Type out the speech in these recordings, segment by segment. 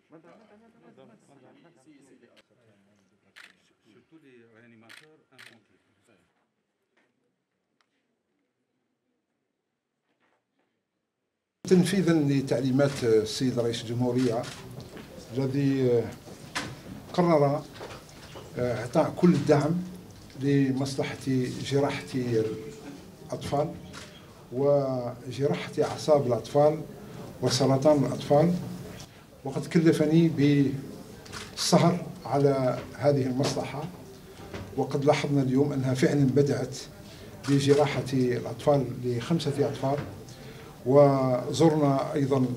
Surtout les réanimateurs infantils. تنفيذا لتعليمات السيد رئيس الجمهورية الذي قرر إعطاء كل الدعم لمصلحة جراحة الأطفال وجراحة أعصاب الأطفال وسرطان الأطفال، وقد كلفني بالسهر على هذه المصلحة، وقد لاحظنا اليوم أنها فعلا بدأت بجراحة الأطفال ل5 أطفال. وزرنا أيضا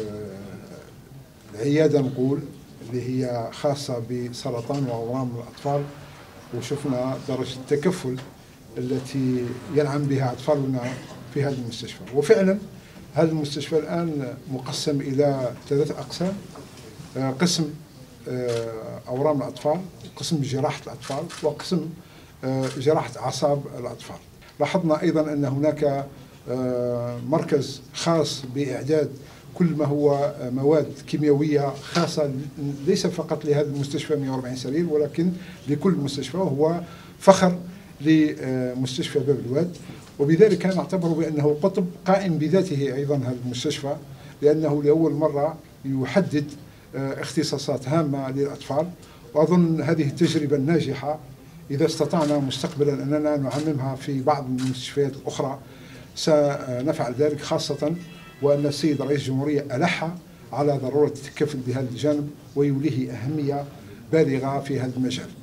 العيادة نقول اللي هي خاصة بسرطان وأورام الأطفال، وشفنا درجة التكفل التي ينعم بها أطفالنا في هذا المستشفى. وفعلا هذا المستشفى الآن مقسم إلى 3 أقسام: قسم أورام الأطفال، قسم جراحة الأطفال، وقسم جراحة أعصاب الأطفال. لاحظنا أيضا أن هناك مركز خاص بإعداد كل ما هو مواد كيميائية خاصة ليس فقط لهذا المستشفى 140 سرير، ولكن لكل مستشفى، وهو فخر لمستشفى باب الواد. وبذلك نعتبر بأنه قطب قائم بذاته أيضا هذا المستشفى، لأنه لأول مرة يحدد اختصاصات هامة للأطفال. وأظن هذه التجربة الناجحة إذا استطعنا مستقبلا أننا نعممها في بعض المستشفيات الأخرى سنفعل ذلك، خاصة وأن السيد رئيس الجمهورية ألح على ضرورة التكفل بهذا الجانب ويوليه أهمية بالغة في هذا المجال.